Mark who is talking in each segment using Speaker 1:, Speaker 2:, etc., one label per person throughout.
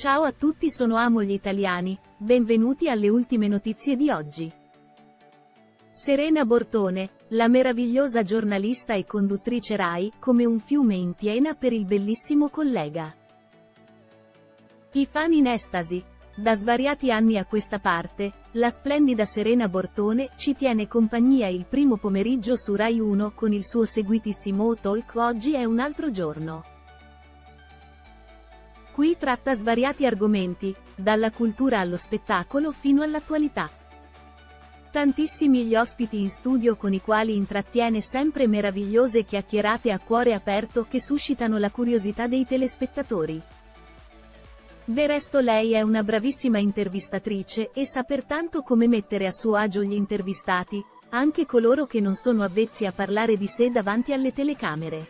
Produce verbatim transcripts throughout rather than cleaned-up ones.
Speaker 1: Ciao a tutti, sono Amo gli Italiani, benvenuti alle ultime notizie di oggi. Serena Bortone, la meravigliosa giornalista e conduttrice Rai, come un fiume in piena per il bellissimo collega. I fan in estasi. Da svariati anni a questa parte, la splendida Serena Bortone ci tiene compagnia il primo pomeriggio su Rai uno con il suo seguitissimo talk Oggi è un altro giorno. Qui tratta svariati argomenti, dalla cultura allo spettacolo fino all'attualità. Tantissimi gli ospiti in studio con i quali intrattiene sempre meravigliose chiacchierate a cuore aperto che suscitano la curiosità dei telespettatori. Del resto lei è una bravissima intervistatrice e sa pertanto come mettere a suo agio gli intervistati, anche coloro che non sono avvezzi a parlare di sé davanti alle telecamere.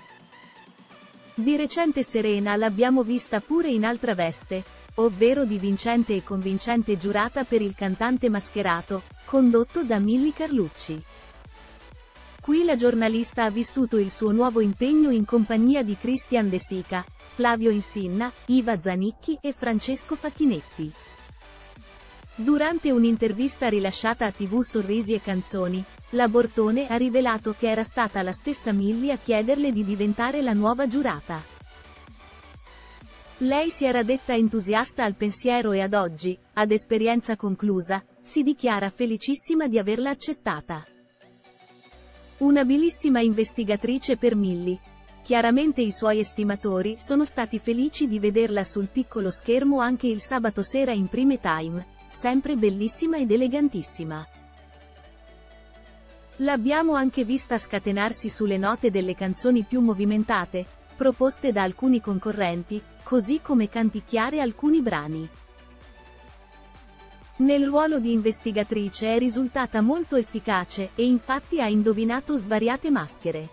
Speaker 1: Di recente Serena l'abbiamo vista pure in altra veste, ovvero di vincente e convincente giurata per il cantante mascherato, condotto da Milly Carlucci. Qui la giornalista ha vissuto il suo nuovo impegno in compagnia di Christian De Sica, Flavio Insinna, Iva Zanicchi e Francesco Facchinetti. Durante un'intervista rilasciata a tivù Sorrisi e Canzoni, la Bortone ha rivelato che era stata la stessa Milly a chiederle di diventare la nuova giurata. Lei si era detta entusiasta al pensiero e ad oggi, ad esperienza conclusa, si dichiara felicissima di averla accettata. Un'abilissima investigatrice per Milly. Chiaramente i suoi estimatori sono stati felici di vederla sul piccolo schermo anche il sabato sera in prime time, sempre bellissima ed elegantissima. L'abbiamo anche vista scatenarsi sulle note delle canzoni più movimentate, proposte da alcuni concorrenti, così come canticchiare alcuni brani. Nel ruolo di investigatrice è risultata molto efficace e infatti ha indovinato svariate maschere.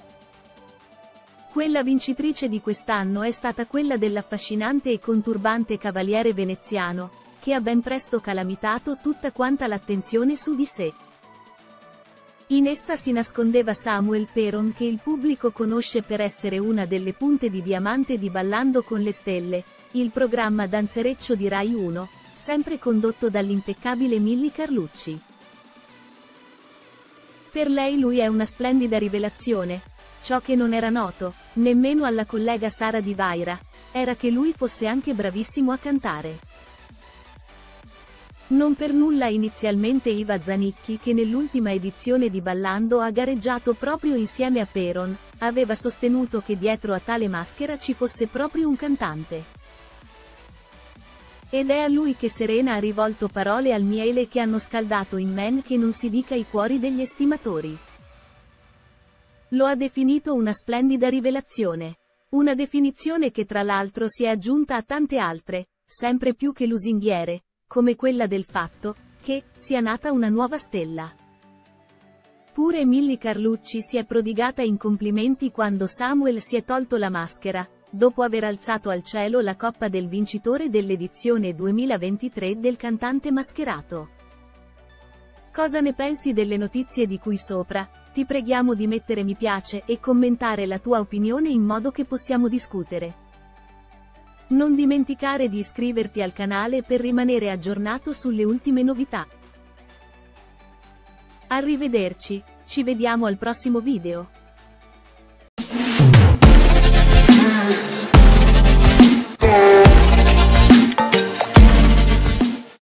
Speaker 1: Quella vincitrice di quest'anno è stata quella dell'affascinante e conturbante cavaliere veneziano, che ha ben presto calamitato tutta quanta l'attenzione su di sé. In essa si nascondeva Samuel Peron, che il pubblico conosce per essere una delle punte di diamante di Ballando con le stelle, il programma danzereccio di Rai uno, sempre condotto dall'impeccabile Milly Carlucci. Per lei lui è una splendida rivelazione. Ciò che non era noto, nemmeno alla collega Sara Di Vaira, era che lui fosse anche bravissimo a cantare. Non per nulla inizialmente Iva Zanicchi, che nell'ultima edizione di Ballando ha gareggiato proprio insieme a Peron, aveva sostenuto che dietro a tale maschera ci fosse proprio un cantante. Ed è a lui che Serena ha rivolto parole al miele che hanno scaldato in men che non si dica i cuori degli estimatori. Lo ha definito una splendida rivelazione. Una definizione che tra l'altro si è aggiunta a tante altre, sempre più che lusinghiere, come quella del fatto che sia nata una nuova stella. Pure Milly Carlucci si è prodigata in complimenti quando Samuel si è tolto la maschera, dopo aver alzato al cielo la coppa del vincitore dell'edizione duemilaventitré del cantante mascherato. Cosa ne pensi delle notizie di cui sopra? Ti preghiamo di mettere mi piace e commentare la tua opinione in modo che possiamo discutere. Non dimenticare di iscriverti al canale per rimanere aggiornato sulle ultime novità. Arrivederci, ci vediamo al prossimo video.